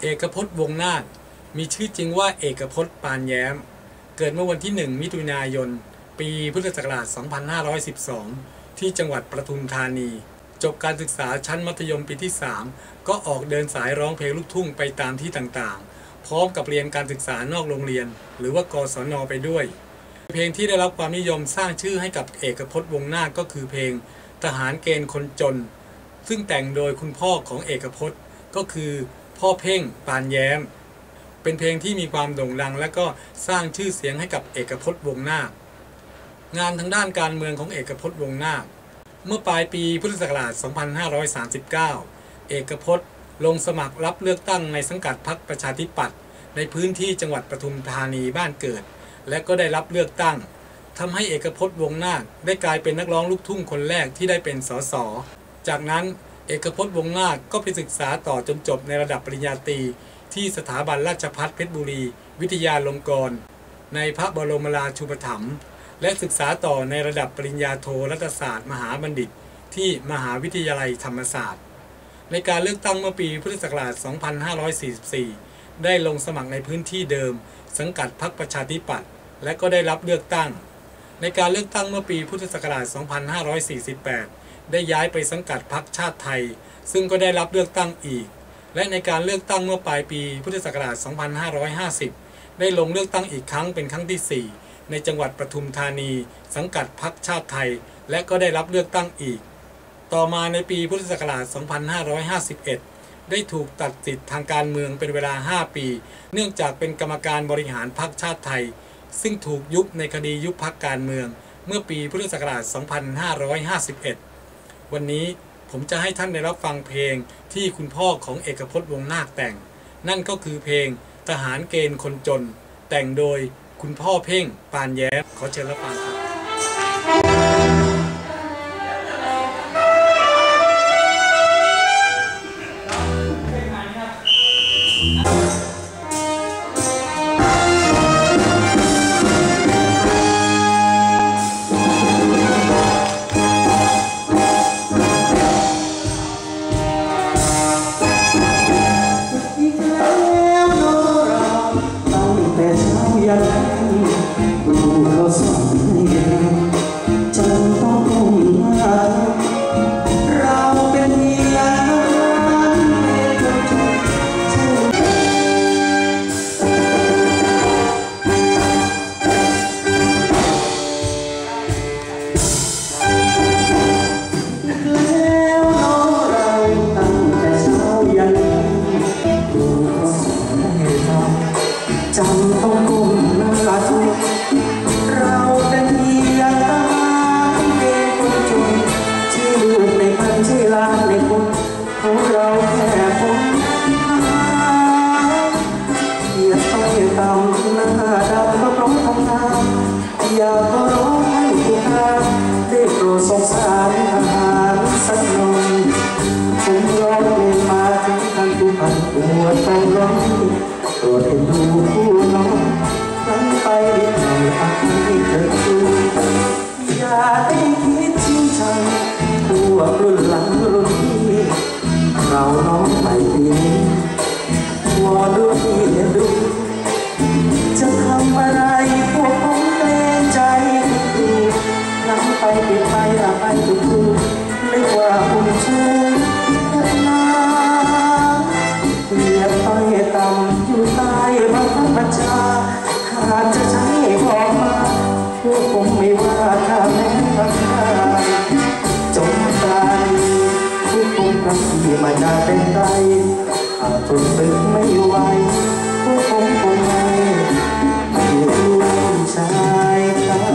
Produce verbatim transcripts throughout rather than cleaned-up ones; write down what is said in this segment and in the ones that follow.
เอกพจน์วงศ์นาคมีชื่อจริงว่าเอกพจน์ปานแย้มเกิดเมื่อวันที่หนึ่งมิถุนายนปีพุทธศักราชสองพันห้าร้อยสิบสองที่จังหวัดปทุมธานีจบการศึกษาชั้นมัธยมปีที่สามก็ออกเดินสายร้องเพลงลูกทุ่งไปตามที่ต่างๆพร้อมกับเรียนการศึกษานอกโรงเรียนหรือว่ากศน.ไปด้วยเพลงที่ได้รับความนิยมสร้างชื่อให้กับเอกพจน์วงศ์นาคก็คือเพลงทหารเกณฑ์คนจนซึ่งแต่งโดยคุณพ่อของเอกพจน์ก็คือพ่อเพ่งปานแย้มเป็นเพลงที่มีความโด่งดังและก็สร้างชื่อเสียงให้กับเอกพจน์วงศ์นาคงานทางด้านการเมืองของเอกพจน์วงศ์นาคเมื่อปลายปีพุทธศักราชสองพันห้าร้อยสามสิบเก้าเอกพจน์ลงสมัครรับเลือกตั้งในสังกัดพรรคประชาธิปัตย์ในพื้นที่จังหวัดปทุมธานีบ้านเกิดและก็ได้รับเลือกตั้งทำให้เอกพจน์วงศ์นาคได้กลายเป็นนักร้องลูกทุ่งคนแรกที่ได้เป็นสสจากนั้นเอกพจน์วงศ์นาคก็ไปศึกษาต่อจนจบในระดับปริญญาตรีที่สถาบันราชภัฏเพชรบุรีวิทยาลงกรณ์ในพระบรมราชูปถัมภ์และศึกษาต่อในระดับปริญญาโทรัฐศาสตร์มหาบัณฑิตที่มหาวิทยาลัยธรรมศาสตร์ในการเลือกตั้งเมื่อปีพุทธศักราชสองพันห้าร้อยสี่สิบสี่ได้ลงสมัครในพื้นที่เดิมสังกัดพรรคประชาธิปัตย์และก็ได้รับเลือกตั้งในการเลือกตั้งเมื่อปีพุทธศักราชสองพันห้าร้อยสี่สิบแปดได้ย้ายไปสังกัดพรรคชาติไทยซึ่งก็ได้รับเลือกตั้งอีกและในการเลือกตั้งเมื่อปลายปีพุทธศักราชสองพันห้าร้อยห้าสิบได้ลงเลือกตั้งอีกครั้งเป็นครั้งที่สี่ในจังหวัดปทุมธานีสังกัดพรรคชาติไทยและก็ได้รับเลือกตั้งอีกต่อมาในปีพุทธศักราชสองพันห้าร้อยห้าสิบเอ็ดได้ถูกตัดสิทธิ์ทางการเมืองเป็นเวลาห้าปีเนื่องจากเป็นกรรมการบริหารพรรคชาติไทยซึ่งถูกยุบในคดียุบพรรคการเมืองเมื่อปีพุทธศักราชสองพันห้าร้อยห้าสิบเอ็ดวันนี้ผมจะให้ท่านได้รับฟังเพลงที่คุณพ่อของเอกพจน์วงศ์นาคแต่งนั่นก็คือเพลงทหารเกณฑ์คนจนแต่งโดยคุณพ่อเพ่งปานแย้มขอเชิญรับฟังครับอยากขอร้องให้ทุกท่านได้โปรดสงสารทหารสักหน่อยผมร้องเพลงมาถึงท่านผู้พันปวดต้องร้องโปรดเห็นดูผู้น้องนั้นไปนิดหน่อยอาจให้เธอดูอย่าได้คิดชิงชังพวกรุ่นหลังรุ่นพี่เราน้องไปปีนี้วอนดูที่เห็นดูจะทำอะไรพวกผมเกรงใจดูนั่งไปปิดไปละไปดูดูนึกว่าอุ่นชูนักหนาเพียงต้อยต่ำอยู่ใต้บังคับบัญชาหากจะใช้บอกมาพวกผมไม่ว่าถ้าแม้ทำได้จงการพวกผมรักที่ไม่น่าเป็นไรหากทนตึกไม่ไหวพวกผมคงไม่อยู่ด้วยชายคา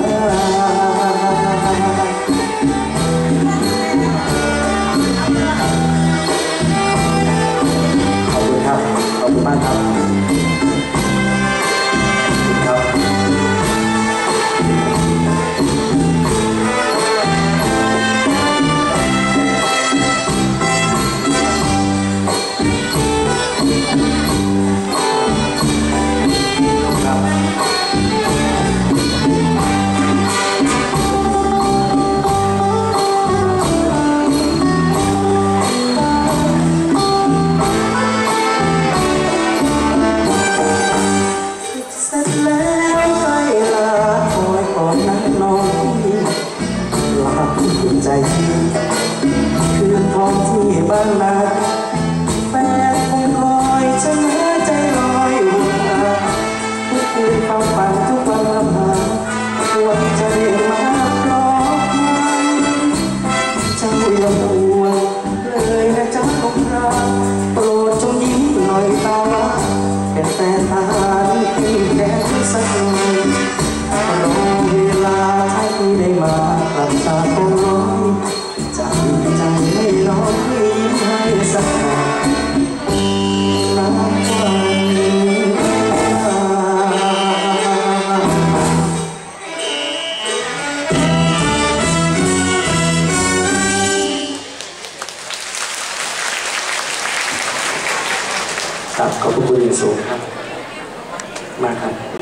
ขอบคุณครับขอบคุณมากครับครับฟนทหารที่แขนสักหน่อยรอเวลาที่ได้มากลับจากกองร้อยใจใจไม่ร้อยยิ้มให้สักหน่อยนับวันครับขอบคุณอย่างสูงครับมาครับ